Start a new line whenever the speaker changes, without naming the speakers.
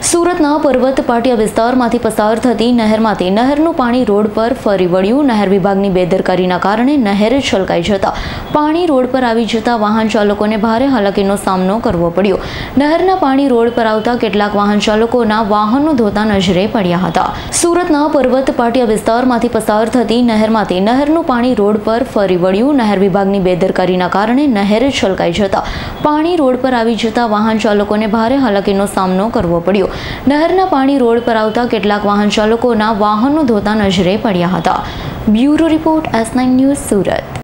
સુરતના પર્વત પાટિયા વિસ્તારમાંથી પસાર થતી નહેરમાંથી નહેરનું પાણી રોડ પર ફરી વળ્યું। નહેર વિભાગની બેદરકારીના કારણે નહેર છલકાઈ જતા પાણી રોડ પર આવી જતા વાહન ચાલકોને ભારે હાલાકીનો સામનો કરવો પડ્યો। નહેરના પાણી રોડ પર આવતા કેટલાક વાહન ચાલકોના વાહનો ધોતા નજરે પડ્યા હતા। સુરતના પર્વત પાટિયા વિસ્તારમાંથી પસાર થતી નહેરમાંથી નહેરનું પાણી રોડ પર ફરી વળ્યું। નહેર વિભાગની બેદરકારીના કારણે નહેર છલકાઈ જતા પાણી રોડ પર આવી જતા વાહન ચાલકોને ભારે હાલાકીનો સામનો કરવો પડ્યો। નહેરના પાણી રોડ પર આવતા કેટલાક વાહન ચાલકોના વાહનો ધોતા નજરે પડ્યા હતા। Bureau report S9 news Surat.